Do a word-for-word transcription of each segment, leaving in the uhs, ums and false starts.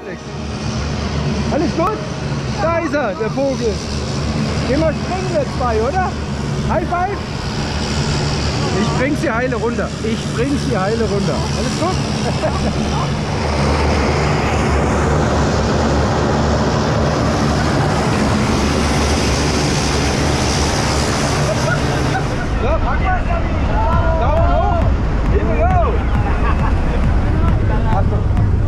Alex. Alles gut? Da ist er, der Vogel. Gehen wir springen wir zwei, oder? High five? Ich bring sie heile runter. Ich bring sie heile runter. Alles gut? Ja, pack mal. Daumen hoch. Here we go. Achtung.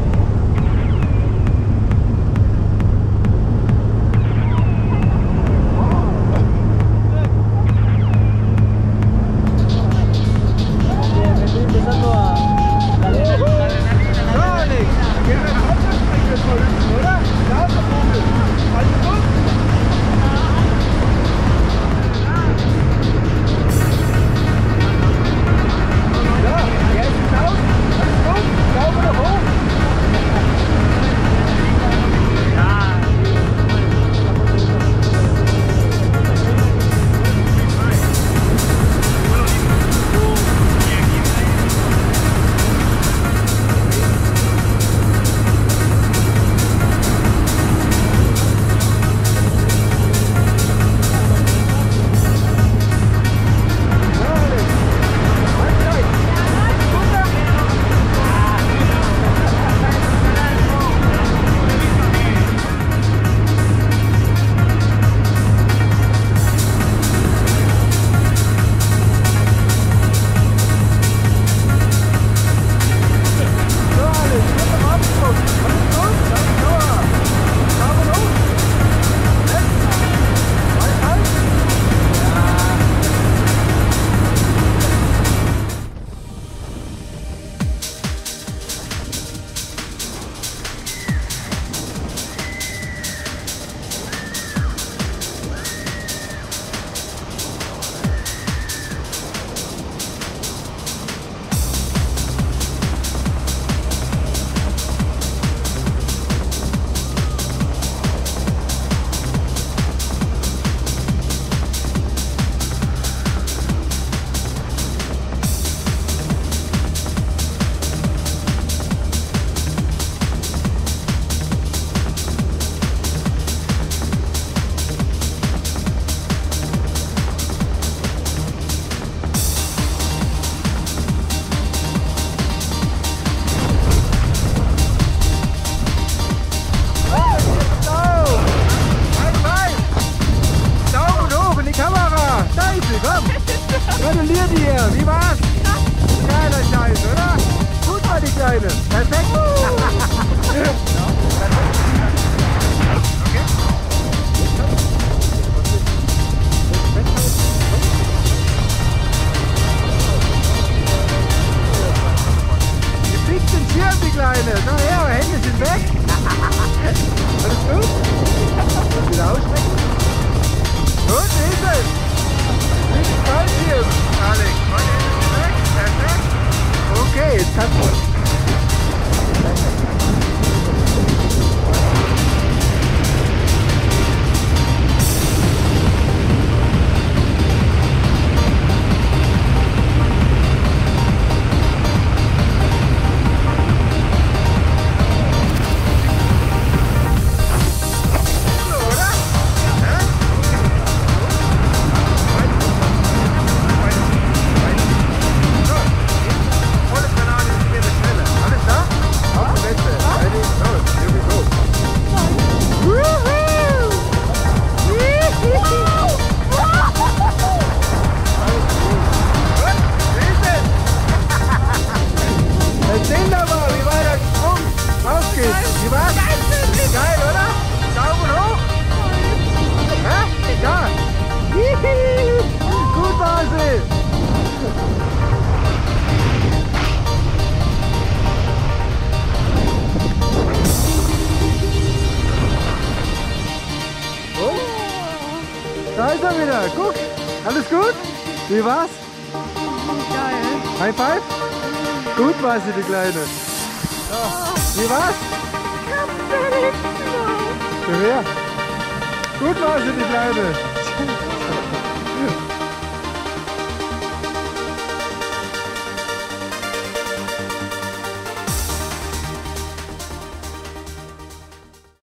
Gratuliere dir! Wie war's? Geiler Scheiß, oder? Gut war die Kleine. Perfekt. Die fliegt den Schirm, die Kleine. Na her, Hände sind weg. Alles gut? Kannst wieder ausstrecken? Gut, wie ist es? Nicht falsch hier, Alex. Meine Hände sind weg. Perfekt. Okay, jetzt kannst du. Wie war's? Geil, oder? Daumen hoch? Hä? Ja! Gut war sie! Und? Da ist er wieder! Guck! Alles gut? Wie war's? Geil! High five? Gut war sie, die Kleine! So. Wie war's? Für wer? Gut war sie, die Kleine.